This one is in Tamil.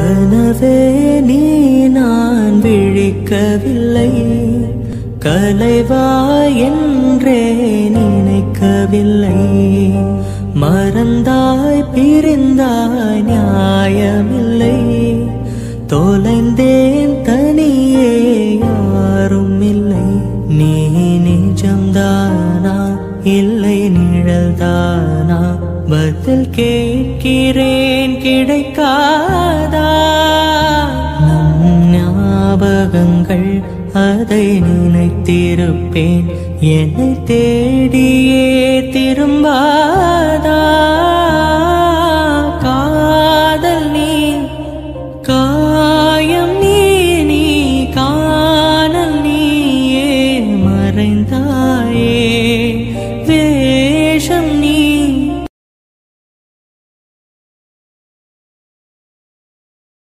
கனவே நீ நான் விழிக்கவில்லை, கலைவாய் என்றே நினைக்கவில்லை. மறந்தாய் பிரிந்தாய் நியாயமில்லை, தொலைந்தேன் தனியே யாரும் இல்லை. நீ நிஜம்தானா இல்லை நிழல்தானா, பதில் கேட்கிறேன் கிடைக்காதா. நம் ஞாபகங்கள் அதை நினைத்திருப்பேன், என்னை தேடியே திரும்பாதா.